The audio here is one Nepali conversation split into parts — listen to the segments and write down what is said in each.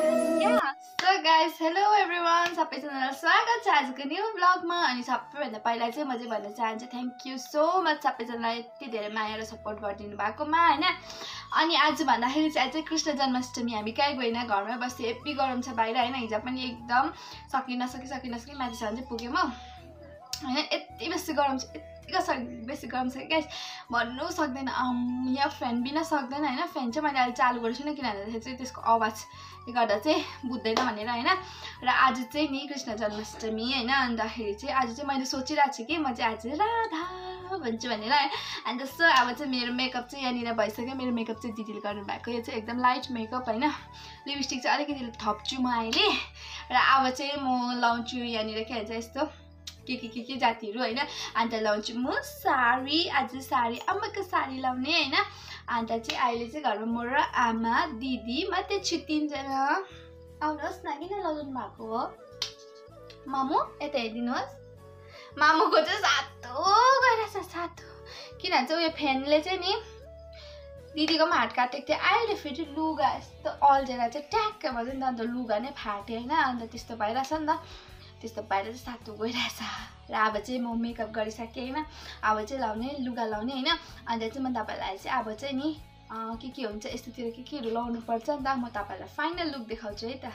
So guys, hello everyone. सबैजनालाई स्वागत छ आजको न्यू ब्लगमा। अनि सबैभन्दा पहिला चाहिँ म चाहिँ भन्न चाहन्छु थ्यांक यू सो मच सबैजनालाई यति धेरै माया र सपोर्ट गरिदिनु भएकोमा हैन। अनि आज भन्दाखेरि चाहिँ आज कृष्ण जन्माष्टमी हामी कहीँ गएन, घरमै बस्यो। हेभी गरम छ बाहिर हैन। हिजो पनि एकदम सकिन सकी माथिसम्म चाहिँ पुग्यो म हैन। यति बेसी गरम छ, बेसी गरम छ गाइस, भन्नु सक्दैन। यहाँ फ्यान बिना सक्दैन हैन। फ्यान चाहिँ मैले अहिले चालु गरेको छुइनँ किनभने चाहिँ त्यसको आवाजले गर्दा चाहिँ बुझ्दैन भनेर हैन। र आज चाहिँ नि कृष्ण जन्माष्टमी हैन। अन्तखेरि चाहिँ आज चाहिँ मैले सोचिरहेको छु कि म चाहिँ आज राधा भन्छु भनेर है। अनि त्यसो अब चाहिँ मेरो मेकअप चाहिँ यहाँनिर भइसक्यो। मेरो मेकअप चाहिँ दिदीले गर्नुभएको, यो चाहिँ एकदम लाइट मेकअप हैन। लिपस्टिक चाहिँ अलिकति थप्छु म अहिले। र अब चाहिँ म लाउँछु यहाँनिर के भन्छ यस्तो के जातिहरू हैन। अन्त लाउँछु म साडी, आज साडी आमाको साडी लाउने हैन। अन्त चाहिँ अहिले चाहिँ घरमा म र आमा दिदी मात्रै छु, 3 जना। आउनुहोस् न, किन लगाउनु भएको हो मामु? यता हेरिदिनुहोस्, मामुको चाहिँ सातो गइरहेछ, सातो। किन भन्छ उयो फ्यानले चाहिँ नि दिदीको पनि हात काटेको थियो। अहिले फेरि लुगा यस्तो अल्झेर चाहिँ ट्याक्क भन्छ नि त, अन्त लुगा नै फाट्यो हैन। अन्त त्यस्तो भइरहेछ नि त, त्यस्तो भएर चाहिँ सातो गइरहेछ। र अब चाहिँ म मेकअप गरिसकेँ हैन। अब चाहिँ लाउने लुगा लाउने हैन। अन्त चाहिँ म तपाईहरुलाई चाहिँ अब चाहिँ नि के हुन्छ यस्तोतिर केहरू लाउनु पर्छ नि त, म तपाईहरुलाई फाइनल लुक देखाउँछु है त।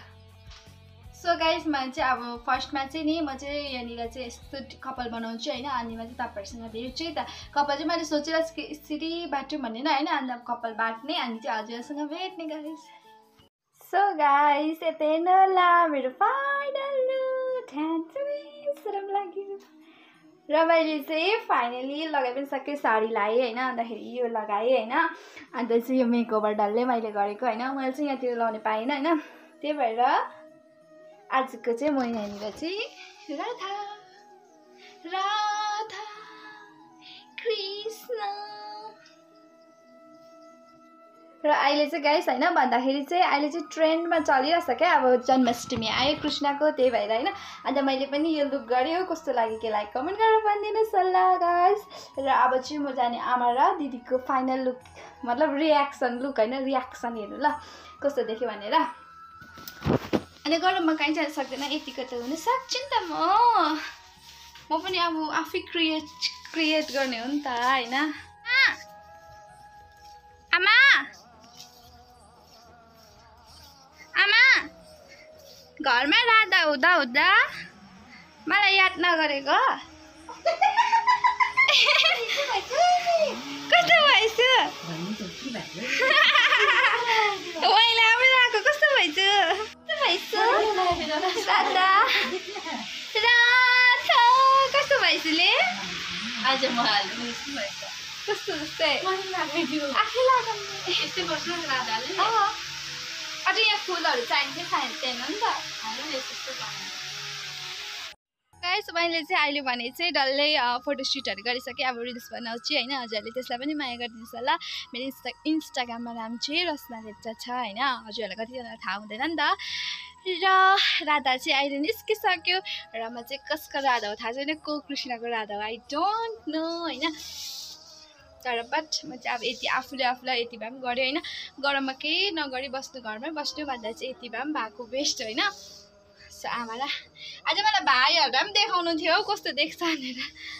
सो गाइस म चाहिँ अब फर्स्टमा चाहिँ नि म चाहिँ यहाँनिर चाहिँ यस्तो कपाल बनाउँछु हैन। अनि म चाहिँ तपाईहरुसँग भेट्छु है त। कपाल चाहिँ मैले सोचिरहेको छु कि यसरी बाट्यो भनेर हैन। अन्त कपाल बाट्ने अनि चाहिँ हजुरसँग भेट्ने गाइस। सो गाइस यता हेर्नुहोला मेरो फाइनल लुक, शरम लाग्यो। र मैले चाहिँ फाइनली लगाइ पनि सकेँ, साडी लगाएँ हैन। अन्तखेरि यो लगाएँ हैन। अन्त चाहिँ यो मेकओभर डल्लै मैले गरेको हैन। मैले चाहिँ यहाँतिर लाउने पाइनँ हैन। त्यही भएर आजको चाहिँ म यहाँनिर चाहिँ राधा राधा कृष्ण। र अहिले चाहिँ गाइस हैन भन्दाखेरि चाहिँ अहिले चाहिँ ट्रेन्डमा चलिरहेछ क्या। अब जन्माष्टमी आयो कृष्णको, त्यही भएर हैन। अन्त मैले पनि यो लुक गरेँ, कस्तो लाग्यो के लाग्यो कमेन्ट गरेर भनिदिनुहोस् होला गाइस। र अब चाहिँ म जाने आमा र दिदीको फाइनल लुक, मतलब रियाक्सन लुक हैन, रियाक्सन हेर्नु ल कस्तो देख्यो भनेर। अनि गरममा कहीँ जान सक्दैन, यतिको त हुन सक्छु नि त म पनि अब आफै क्रिएट गर्ने हो नि त हैन। आमा आमा घरमा राधा हुँदा हुँदा मलाई याद नगरेको कस्तो भएछु? मैले आफै राखेको कस्तो भएछु? राधा राधा कस्तो भएछुले? आज म हाल्नु यस्तो भएछ, कस्तो जस्तै आफै लाग्ने यस्तै गर्छ राधाले। अझ यहाँ फुलहरू चाहिन्छ नि त। गाइस मैले चाहिँ अहिले भने चाहिँ डल्लै फोटोसुटहरू गरिसकेँ। अब रिल्स बनाउँछु हैन। हजुरहरूले त्यसलाई पनि माया गरिदिनुहोस् होला। मेरो इन्स्टाग्राममा नाम चाहिँ रस्ना लेप्चा छ हैन। हजुरहरूलाई कतिजनालाई थाहा हुँदैन नि त। र राधा चाहिँ अहिले निस्किसक्यो। र म चाहिँ कसको राधा हो थाहा छैन, को कृष्णको राधा हो आई डोन्ट नो हैन। तर बट म चाहिँ अब यति आफूलाई यति भए पनि गऱ्यो हैन। गरममा केही नगरी बस्नु, घरमै बस्नु भन्दा चाहिँ यति भए पनि भएको बेस्ट हैन। सो आमालाई आज मलाई भाइहरूलाई पनि देखाउनु थियो कस्तो देख्छ भनेर।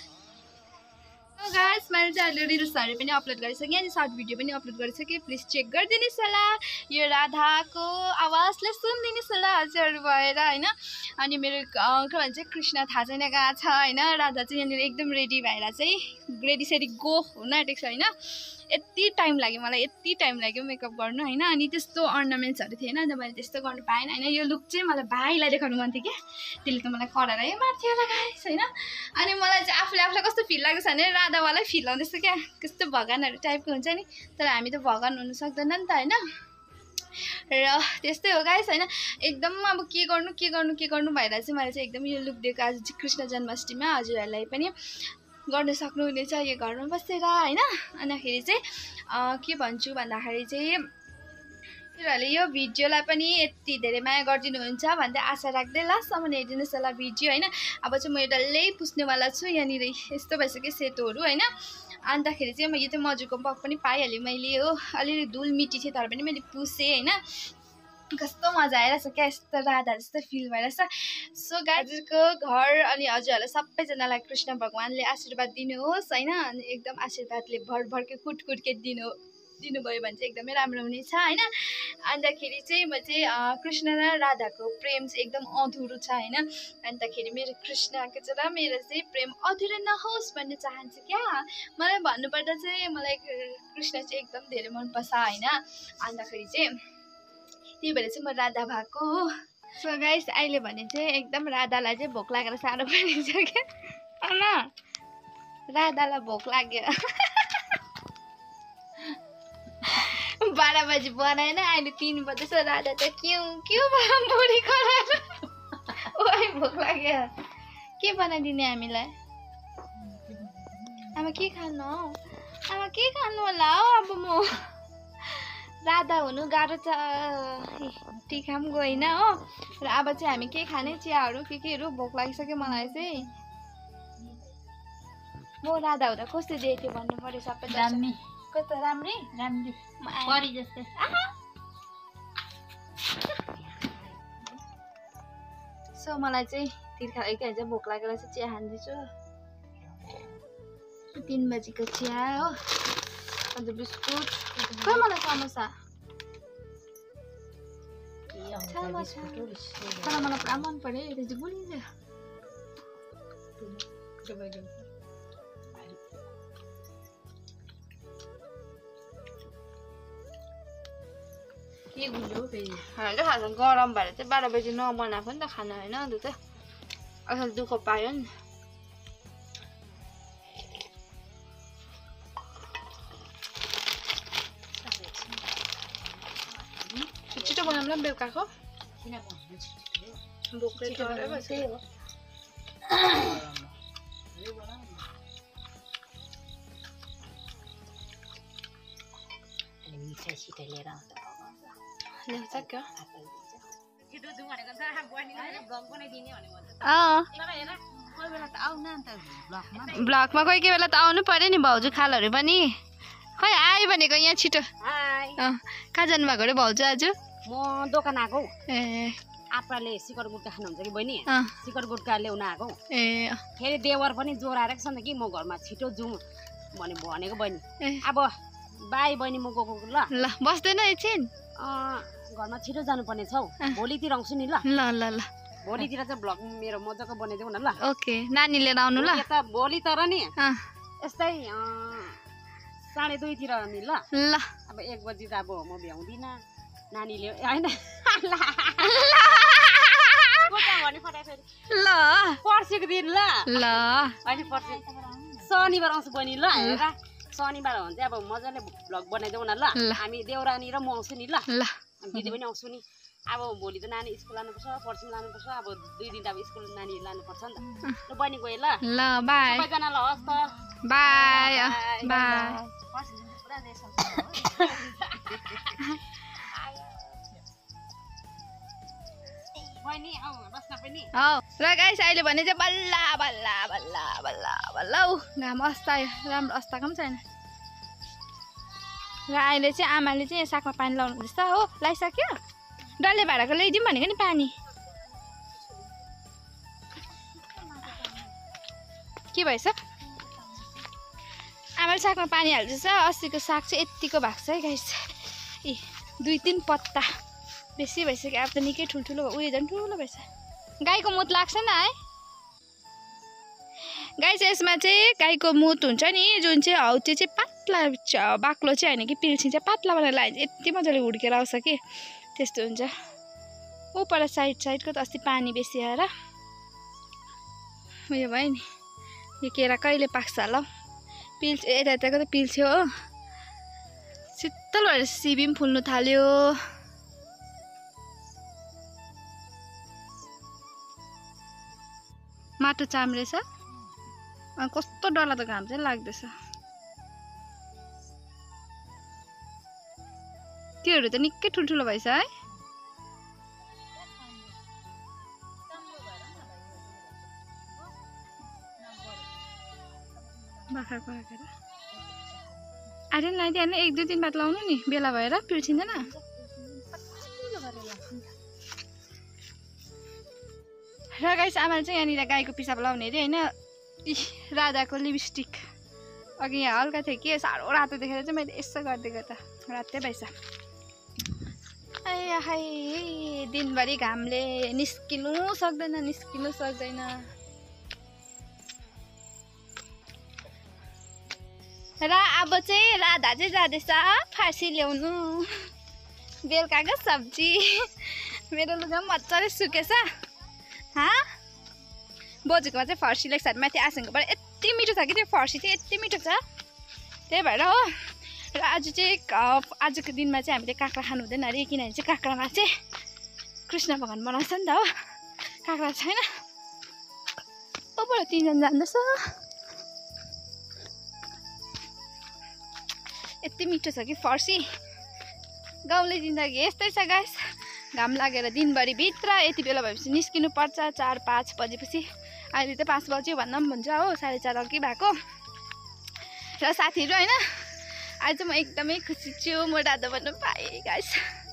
गाइस मैले चाहिँ अहिले रिल्सहरू पनि अपलोड गरिसकेँ अनि सर्ट भिडियो पनि अपलोड गरिसकेँ। प्लिज चेक गरिदिनुहोस् होला। यो राधाको आवाजले सुनिदिनुहोस् होला हजुरहरू भएर हैन। अनि मेरो के भन्छ कृष्ण थाहा छैन कहाँ छ हैन। राधा चाहिँ यहाँनिर एकदम रेडी भएर चाहिँ रेडी सेडी गो हुन आँटेको छ हैन। यति टाइम लाग्यो मलाई, यति टाइम लाग्यो मेकअप गर्नु हैन। अनि त्यस्तो अर्नामेन्ट्सहरू थिएन, अन्त मैले त्यस्तो गर्नु पाएन हैन। यो लुक चाहिँ मलाई भाइलाई देखाउनु मन थियो क्या, त्यसले त मलाई करारै मार्थ्यो होला गाइस हैन। अनि मलाई चाहिँ आफूलाई कस्तो फिल लाग्छ भने राधावालै फिल आउँदैछ क्या, कस्तो भगवानहरू टाइपको हुन्छ नि। तर हामी त भगवान हुनु सक्दैन नि त हैन। र त्यस्तै हो गाइस हैन। एकदम अब के गर्नु भएर चाहिँ मैले चाहिँ एकदम यो लुक दिएको आज चाहिँ कृष्ण जन्माष्टमीमा। हजुरहरूलाई पनि गर्न सक्नुहुनेछ यो घरमा बसेर हैन। अन्तखेरि चाहिँ के भन्छु भन्दाखेरि चाहिँ हजुरहरूले यो भिडियोलाई पनि यति धेरै माया गरिदिनुहुन्छ भन्दै आशा राख्दै लास्टसम्म हेरिदिनुहोस् होला भिडियो हैन। अब चाहिँ म यो डल्लै पुस्नेवाला छु, यहाँनिर यस्तो भइसक्यो सेतोहरू हैन। अन्तखेरि चाहिँ यो चाहिँ मजुरको पग पनि पाइहालेँ मैले हो। अलिअलि धुल मिट्टी थियो तर पनि मैले पुसेँ हैन। कस्तो मजा आइरहेछ क्या, यस्तो राधा जस्तो फिल भइरहेछ। सो हजुरको घर अनि हजुरहरूलाई सबैजनालाई कृष्ण भगवान्ले आशीर्वाद दिनुहोस् होइन। अनि एकदम आशीर्वादले भरभरकै कुटके दिनुभयो भने चाहिँ एकदमै राम्रो हुनेछ होइन। अन्तखेरि चाहिँ म चाहिँ कृष्ण र राधाको प्रेम चाहिँ एकदम अधुरो छ होइन। अन्तखेरि मेरो कृष्णको चाहिँ र मेरो चाहिँ प्रेम अधुरो नहोस् भन्ने चाहन्छु क्या। मलाई भन्नुपर्दा चाहिँ मलाई कृष्ण चाहिँ एकदम धेरै मनपर्छ होइन। अन्तखेरि चाहिँ त्यही भएर चाहिँ म राधा भएको हो। सो गाइस अहिले भने चाहिँ एकदम राधालाई चाहिँ भोक लागेर साह्रो परिन्छ क्या। आमा राधालाई भोक लाग्यो। 12 बजी बनाएन, अहिले 3 बजेछ। राधा त क्यौ बुढी कराएर ओइ भोक लाग्यो। के बनाइदिने हामीलाई? आमा के खानु हौ? आमा के खानु होला हौ? अब म राधा हुनु गाह्रो छ। टिका पनि गएन हो। र अब चाहिँ हामी के खाने? चियाहरू केहरू भोक लागिसक्यो मलाई चाहिँ। म राधा हुँदा कस्तो देख्थ्यो भन्नु पर्यो सबै। राम्री कस्तो राम्री राम्री परी जस्तै। सो मलाई चाहिँ तिर्खा के भन्छ भोक लागेर चाहिँ चिया खाँदैछु। 3 बजीको चिया हो। अन्त बिस्कुट खै मलाई समोसा तर मलाई पुरा मन पर्यो यो चाहिँ गुलिन्छ। के गुल्यो फेरि खाना खानु गरम भएर चाहिँ 12 बजी नबनाएको नि त खाना होइन। अन्त चाहिँ असल दुःख पायो नि। छिटो बनाउँला बेलुकाको किन भन्नु छिटो भोकले डरै बस्यो। मिठाई छिटो लिएर आउँछ ल्याउँछ क्या? छिटो जाउँ भनेको त बहिनीले ब्लग बनाइदिने भनेको त। तर हेर कोही बेला त आउन नि त ब्लगमा कोही बेला त आउनु पर्यो नि भाउजू खालहरू पनि। खै आयो भनेको यहाँ छिटो। हाई कहाँ जानुभएको अरे भाउजू आज? म दोकान आएको। ए आप्पाले शिखर गुट्का खानुहुन्छ कि बहिनी, अँ। शिखर गुट्का ल्याउन आएको। ए फेरि देवर पनि जोर आएको छ नि त कि म घरमा छिटो जाउँ भनेको बहिनी। अब बाई बहिनी म गएको ल ल बस्दैन एकछिन? घरमा छिटो जानुपर्ने छ हौ। भोलितिर आउँछु नि ल। ल ल ल भोलितिर चाहिँ भ्लग मेरो मजाको बनाइदेऊ न ल। ओके नानी लिएर आउनु ल। भोलि तर नि अँ यस्तै 2:30 तिर नि ल। ल अब 1 बजी त अब म भ्याउँदिनँ नानीले होइन ल पर्सिको दिन ल ल होइन पर्सि शनिबार आउँछु बहिनी ल। हेर शनिबार हो भने चाहिँ अब मजाले भ्लग बनाइदेऊ न ल। हामी देउरानी र म आउँछु नि ल। ल दिदी पनि आउँछु नि। अब भोलि त नानी स्कुल लानुपर्छ, पर्सि लानुपर्छ। अब 2 दिन त अब स्कुल नानी लानुपर्छ नि त। ल बहिनी गएँ ल। ल बाई सबैजना ल हस् त। Bye bye. बहिनी आऊ बस्न पनि। हौ र गाइस अहिले भने चाहिँ बल्ल बल्ल बल्ल बल्ल बल्ल घाम अस्तायो। राम्रो अस्ताएको पनि छैन। र अहिले चाहिँ आमाले चाहिँ सागमा पानी लाउनु हुँदैछ हो। लगाइसक्यो? डल्ले भाँडाको ल्याइदिउँ भनेको नि पानी। के भएछ? आमाले सागमा पानी हाल्दैछ। अस्तिको साग चाहिँ यत्तिको भएको छ है गाइस। ए 2-3 पत्ता बेसी भइसक्यो। अब त निकै ठुल्ठुलो उयो झन् ठुलो भएछ। गाईको मुत लाग्छ नि है गाइस। यसमा चाहिँ गाईको मुत हुन्छ नि जुन चाहिँ हौ त्यो चाहिँ पातला बाक्लो चाहिँ होइन कि पिल्सी चाहिँ पातला बनाएर लगायो यति मजाले हुर्केर आउँछ कि त्यस्तो हुन्छ। ऊपर साइडको त अस्ति पानी बेसी आएर उयो भयो नि। यो केरा कहिले पाक्छ होला हौ? पिल्छ यताको त पिल्छ्यो हो। शीतल भएर सिबी पनि फुल्नु थाल्यो। माटो चाम्रेछ। कस्तो डरलाग्दो घाम चाहिँ लाग्दैछ। त्योहरू त निकै ठुल्ठुलो भएछ है। बाख्राको राखेर आइरन लगाइदिहाल्नु। 1-2 दिन बाद लाउनु नि बेला भएर पिल्सिँदैन। र गाइस आमाले चाहिँ यहाँनिर गाईको पिसाब लाउने अरे होइन। राधाको लिपस्टिक अघि यहाँ हल्का थियो के साह्रो रातो देखेर चाहिँ मैले यसो गरिदिएको त रातै भएछ। हाई दिनभरि घामले निस्किनु सक्दैन। र अब चाहिँ राधा चाहिँ जाँदैछ फार्सी ल्याउनु बेलुकाको सब्जी। मेरो लुगा मजाले सुकेछ। बोजूकोमा चाहिँ फर्सी ल्याएको छ माथि आसँगबाट यति मिठो छ कि त्यो फर्सी चाहिँ यति मिठो छ त्यही भएर हो। र आज चाहिँ आजको दिनमा चाहिँ हामीले काँक्रा खानु हुँदैन अरे किनभने चाहिँ काँक्रामा चाहिँ कृष्ण भगवान बनाउँछ नि त हो। काँक्रा छैन ओबाट 3 जना जाँदैछ। यति मिठो छ कि फर्सी। गाउँले जिन्दगी यस्तै छ गाइस। घाम लागेर दिनभरि भित्र यति बेला भएपछि निस्किनु पर्छ 4-5 बजेपछि। अहिले त 5 बज्यो भन्दा पनि हुन्छ हो 4:30 अघि भएको। र साथीहरू होइन आज म एकदमै खुसी छु म राधा बन्नु पाएँ गाइस।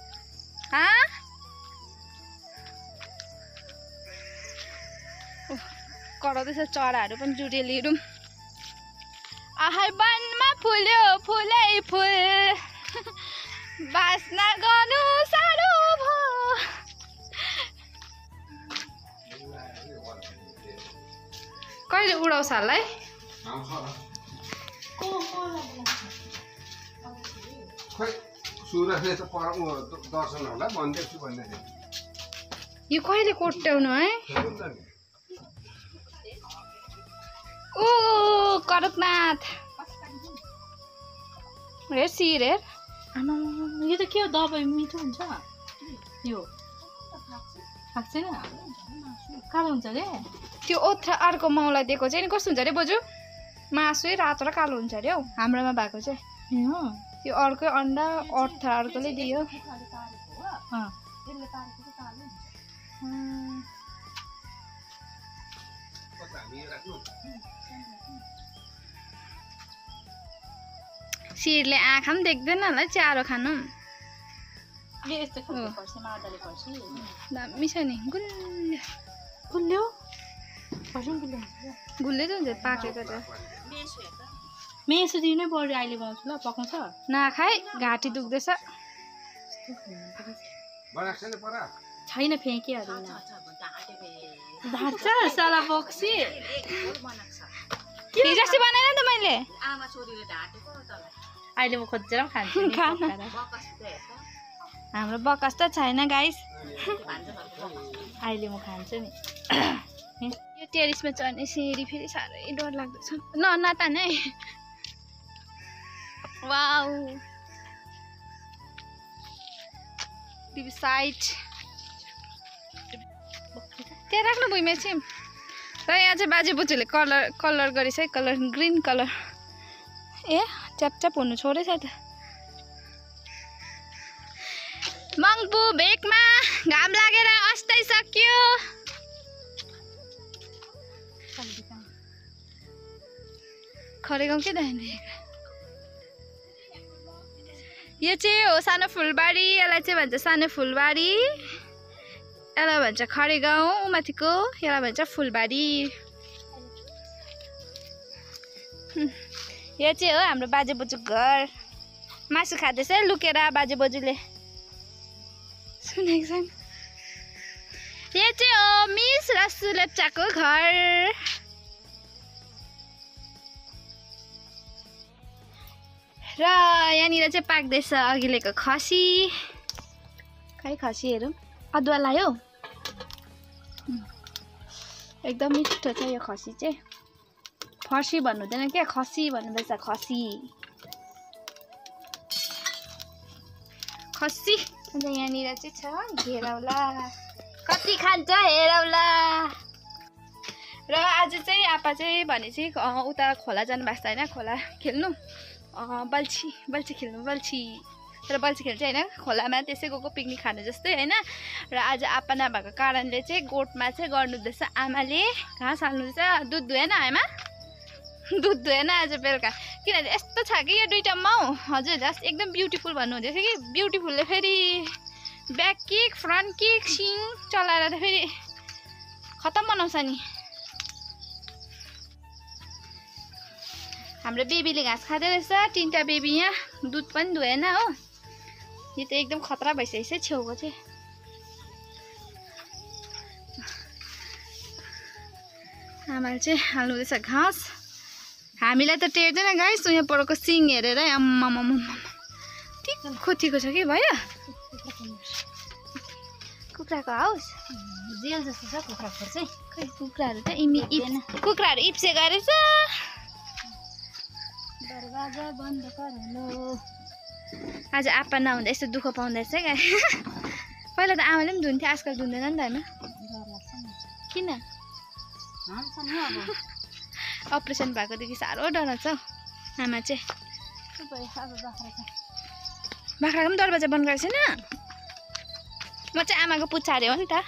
कराउँदैछ चराहरू पनि जुरेलीहरू। आहर वनमा फुल्यो फुलै फुल बास्ना गर्नु साह्रो भयो। कहिले उडाउँछ होला है? यो कहिले कोट्याउनु है? ओ करकनाथ हेर सिर हेर। यो त के हो दबाई मिठो हुन्छ यो खाएको छैन कालो हुन्छ अरे त्यो ओथ्रा अर्को माउलाई दिएको चाहिँ नि कस्तो हुन्छ अरे बोजू? मासु रातो र कालो हुन्छ अरे हौ हाम्रोमा भएको चाहिँ। त्यो अर्कै अन्डा ओथ्रा अर्कोले दियो। शिरले आँखा पनि देख्दैन होला चारो खानु। दामी छ नि गुल्यो गुल्यो त हुन्छ पाकेको त। मेसो दिनै पर्यो अहिले बनाउँछु ल पकाउँछ नखाइ घाँटी दुख्दैछ। छैन फ्याँकिहाल्नु ढाँट्छ साला बक्सी हिजोस्ति बनाएन त मैले। अहिले म खोजेर पनि खान्छु हाम्रो बकस त छैन गाइस। अहिले म खान्छु नि। यो टेरिसमा चढ्ने सिँढी फेरि साह्रै डर लाग्दैछ। नतान है। वाउ साइड त्यहाँ राख्नु भुइँमा चाहिँ। र यहाँ चाहिँ बाजे बोजूले कलर गरेछ है कलर ग्रिन कलर। ए च्यापच्याप हुनु छोडेछ त। मङ्पू भेकमा घाम लागेर अस्ताइ सक्यो। खरेगाउँ के दाइन यो चाहिँ हो सानो फुलबारी। यसलाई चाहिँ भन्छ सानो फुलबारी। यसलाई भन्छ खरेगाउँ माथिको। यसलाई भन्छ फुलबारी। यो चाहिँ हो हाम्रो बाजे बोजू घर। मासु खाँदैछ लुकेर बाजे बोजूले सुनेको छैन। यो चाहिँ हो मिस रसु लेप्चाको घर। र यहाँनिर चाहिँ पाक्दैछ अघिल्लोको खसी। खै खसीहरू अदुवा लायो एकदम मिठो छ यो खसी चाहिँ। फर्सी भन्नु हुँदैन क्या खसी भन्नुहुँदैछ खसी खसी। अन्त यहाँनिर चाहिँ छ घेरौला कति खान्छ हेरौला। र आज चाहिँ आपा चाहिँ भने चाहिँ उता खोला जानुभएको छ होइन खोला खेल्नु बल्छी खेल्नु बल्छी। तर बल्छी खेल्नु चाहिँ होइन खोलामा त्यसै गएको पिकनिक खानु जस्तै होइन। र आज आपा नभएको कारणले चाहिँ गोठमा चाहिँ गर्नुहुँदैछ आमाले। घाँस हाल्नुहुँदैछ। दुध दुहेन आमा दुध दुहेन आज बेलुका किनभने यस्तो छ कि यो दुईवटा माउ हजुर जस्ट एकदम ब्युटिफुल भन्नुहुँदैछ कि। ब्युटिफुलले फेरि ब्याक किक फ्रन्ट किक सिङ चलाएर त फेरि खतम बनाउँछ नि। हाम्रो बेबीले घाँस खाँदै रहेछ, 3टा बेबी यहाँ, दुध पनि दुहेन हो। यो त एकदम खतरा भइसकेछ छेउको चाहिँ। आमाले चाहिँ हाल्नुहुँदैछ घाँस। हामीलाई त टेर्दैन गाइस, यहाँ परको सिङ हेरेर आम्मामामा तिखो छ कि भयो। कुखुराको हाउस जेल जस्तो छ कुखुरा खोर चाहिँ। खै कुखुराहरू त कुखुराहरू इप्से गरेछ। दरवाजा बन्द गर्नु। आज आप्पा नहुँदा यस्तो दुःख पाउँदैछ क्या। पहिला त आमाले पनि धुन्थ्यो, आजकल धुँदैन नि त होइन। किन अपरेसन भएकोदेखि साह्रो डराउँछ हौ आमा चाहिँ। बाख्राको पनि दरवाजा बन्द गरेको छैन। म चाहिँ आमाको पुच्छारे हो नि त।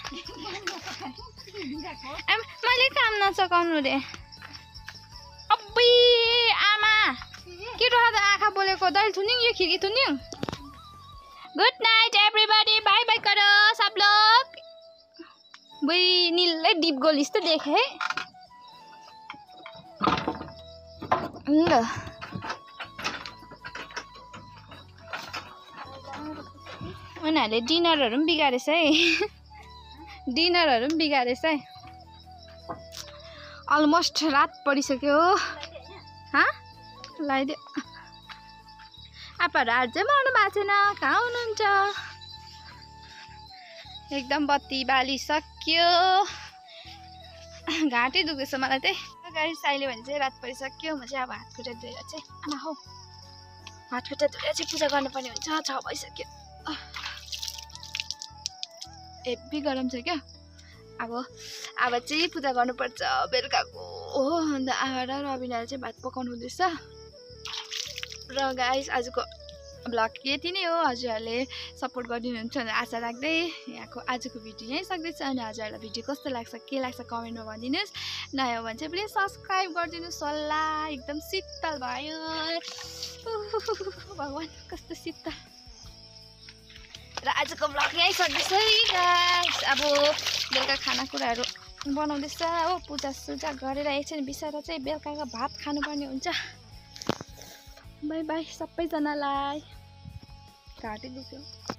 मैले काम नसकाउनु रे। अब्बुई आमा के रह त आँखा बोलेको दैल थुनिङ, यो खिर्की थुनिङ। Good night everybody, bye bye करो सब लोग। बुई नीलै डिप गोल जस्तो देखे है। ल उनीहरूले डिनरहरू पनि बिगारेछ है। डिनरहरू पनि बिगारेछ है। अलमोस्ट रात परिसक्यो। लगाइदियो। आप्पाहरू आज चाहिँ मर्नु भएको छैन, कहाँ हुनुहुन्छ? एकदम बत्ती बाली सक्यो। घाँटै दुख्दैछ मलाई चाहिँ। गाडी साइले भने चाहिँ रात परिसक्यो। म चाहिँ अब हात खुट्टा धोएर चाहिँ आमा हौ हात खुट्टा धोएर चाहिँ पूजा गर्नुपर्ने हुन्छ। 6 भइसक्यो। हेभी गरम छ क्या। अब चाहिँ पूजा गर्नुपर्छ बेलुकाको हो। अन्त आमा र रबिनाले चाहिँ भात पकाउनु हुँदैछ। र गाइस आजको ब्लग यति नै हो। हजुरहरूले सपोर्ट गरिदिनुहुन्छ भनेर आशा राख्दै यहाँको आजको भिडियो यहीँ सक्दैछ। अनि हजुरहरूलाई भिडियो कस्तो लाग्छ के लाग्छ कमेन्टमा भनिदिनुहोस्। नयाँ हो भने चाहिँ प्लिज सब्सक्राइब गरिदिनुहोस् होला। एकदम शीतल भयो। भगवान् कस्तो शीतल। र आजको ब्लग यहीँ सक्दैछ है गाइस। अब बेलुका खानाकुराहरू बनाउँदैछ हो। पूजासुजा गरेर एकछिन बिसाएर चाहिँ बेलुकाको भात खानुपर्ने हुन्छ। बाई बाई सबैजनालाई। घाँटी दुख्यो।